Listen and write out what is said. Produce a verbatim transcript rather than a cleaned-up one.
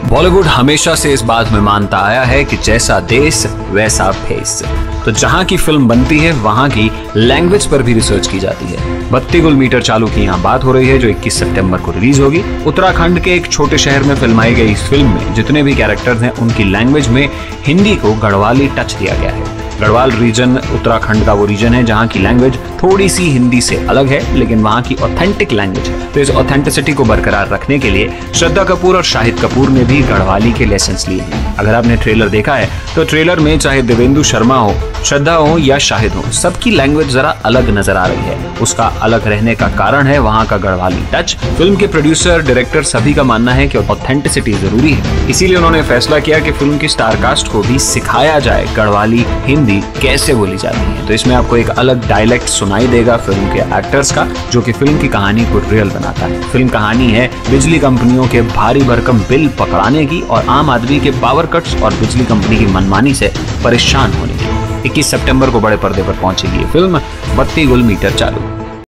बॉलीवुड हमेशा से इस बात में मानता आया है कि जैसा देश वैसा फेस। तो जहां की फिल्म बनती है वहां की लैंग्वेज पर भी रिसर्च की जाती है। बत्ती गुल मीटर चालू की यहाँ बात हो रही है जो इक्कीस सितंबर को रिलीज होगी। उत्तराखंड के एक छोटे शहर में फिल्माई गई इस फिल्म में जितने भी कैरेक्टर्स हैं उनकी लैंग्वेज में हिंदी को गढ़वाली टच दिया गया है। गढ़वाल रीजन उत्तराखंड का वो रीजन है जहाँ की लैंग्वेज थोड़ी सी हिंदी से अलग है, लेकिन वहाँ की ऑथेंटिक लैंग्वेज है। तो इस ऑथेंटिसिटी को बरकरार रखने के लिए श्रद्धा कपूर और शाहिद कपूर ने भी गढ़वाली के लेसन्स लिए हैं। अगर आपने ट्रेलर देखा है तो ट्रेलर में चाहे देवेंदु शर्मा हो, श्रद्धा हो या शाहिद हो, सबकी लैंग्वेज जरा अलग नजर आ रही है। उसका अलग रहने का कारण है वहाँ का गढ़वाली टच। फिल्म के प्रोड्यूसर, डायरेक्टर सभी का मानना है कि ऑथेंटिसिटी जरूरी है, इसीलिए उन्होंने फैसला किया कि फिल्म की स्टार कास्ट को भी सिखाया जाए गढ़वाली हिंदी कैसे बोली जाती है। तो इसमें आपको एक अलग डायलेक्ट सुनाई देगा फिल्म के एक्टर्स का, जो कि फिल्म की कहानी को रियल बनाता है। फिल्म कहानी है बिजली कंपनियों के भारी भरकम बिल पकड़ाने की और आम आदमी के पावर कट्स और बिजली कंपनी की मनमानी से परेशान होने की। इक्कीस सितंबर को बड़े पर्दे पर पहुंचेगी ये फिल्म बत्ती गुल मीटर चालू।